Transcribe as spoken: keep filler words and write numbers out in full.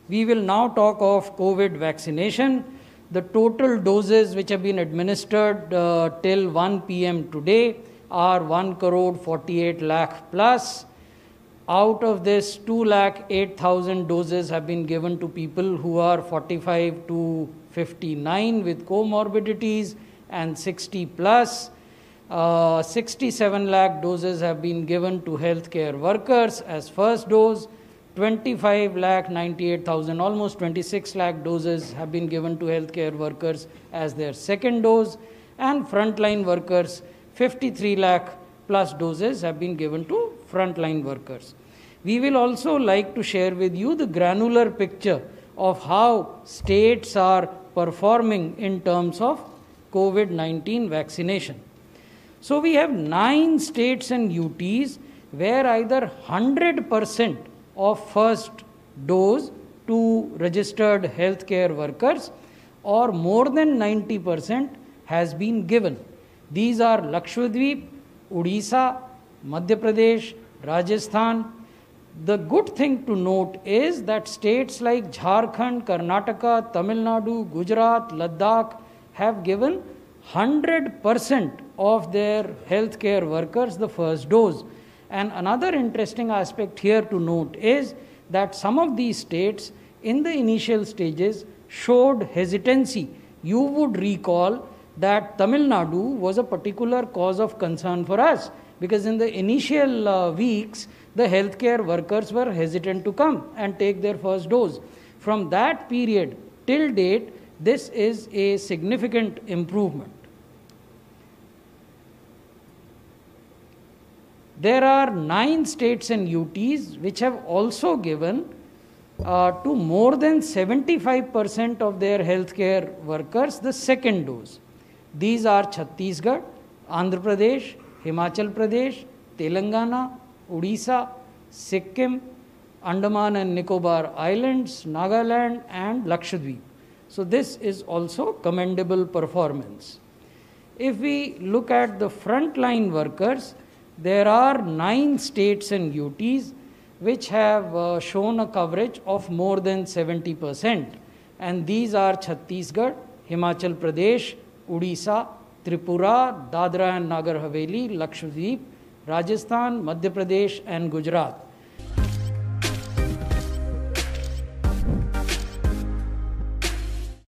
We will now talk of COVID vaccination. The total doses which have been administered uh, till one p m today are one crore forty-eight lakh plus. Out of this, two lakh eight thousand doses have been given to people who are forty-five to fifty-nine with comorbidities and sixty plus. Uh, sixty-seven lakh doses have been given to healthcare workers as first dose. twenty-five lakh ninety-eight thousand, almost twenty-six lakh doses have been given to healthcare workers as their second dose, and frontline workers, fifty-three lakh plus doses have been given to frontline workers. We will also like to share with you the granular picture of how states are performing in terms of COVID nineteen vaccination. So we have nine states and U Ts where either one hundred percent of first dose to registered healthcare workers or more than ninety percent has been given. These are Lakshadweep, Odisha, Madhya Pradesh, Rajasthan. The good thing to note is that states like Jharkhand, Karnataka, Tamil Nadu, Gujarat, Ladakh have given one hundred percent of their healthcare workers the first dose. And another interesting aspect here to note is that some of these states in the initial stages showed hesitancy. You would recall that Tamil Nadu was a particular cause of concern for us because in the initial uh, weeks, the healthcare workers were hesitant to come and take their first dose. From that period till date, this is a significant improvement. There are nine states and U Ts which have also given uh, to more than seventy-five percent of their healthcare workers the second dose. These are Chhattisgarh, Andhra Pradesh, Himachal Pradesh, Telangana, Odisha, Sikkim, Andaman and Nicobar Islands, Nagaland and Lakshadweep. So this is also commendable performance. If we look at the frontline workers, there are nine states and U Ts which have uh, shown a coverage of more than seventy percent. And these are Chhattisgarh, Himachal Pradesh, Odisha, Tripura, Dadra and Nagar Haveli, Lakshadweep, Rajasthan, Madhya Pradesh and Gujarat.